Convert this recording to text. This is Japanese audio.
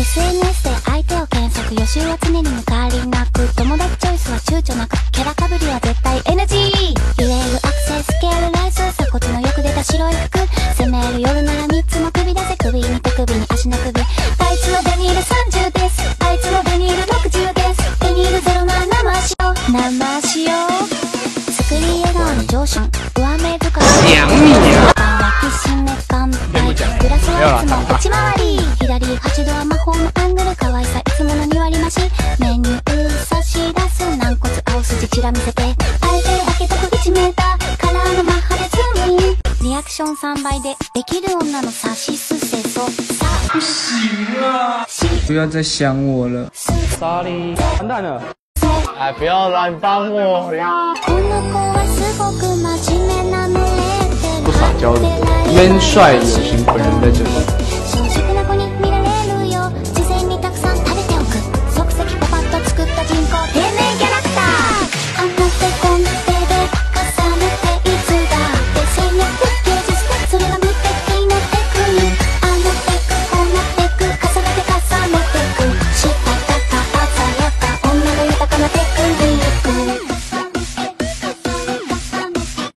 SNS で相手を検索、予習は常に抜かりなく、友達チョイスは躊躇なく、キャラかぶりは絶対 NG。 言えるアクセススケールライス、鎖骨のよく出た白い服、攻める夜なら3つの首出せ、首に手首に足の首。あいつはデニール30です、あいつはデニール60です、デニール0な生塩作り笑顔の上昇、上目深く焼き締め乾杯、グラスはいつも内回り、左8度は魔法のアングル、可愛さいつもの2割増し、メニュー差し出す軟骨青筋ちら見せて、あえて開けとく1メーターカラーのマッハでズームイン、リアクション3倍でできる女のサシスセソサ不行了， 不要再想我了 ，sorry， 完蛋了。哎，不要乱帮我呀！ 不撒娇的，冤帅有型本人在这里。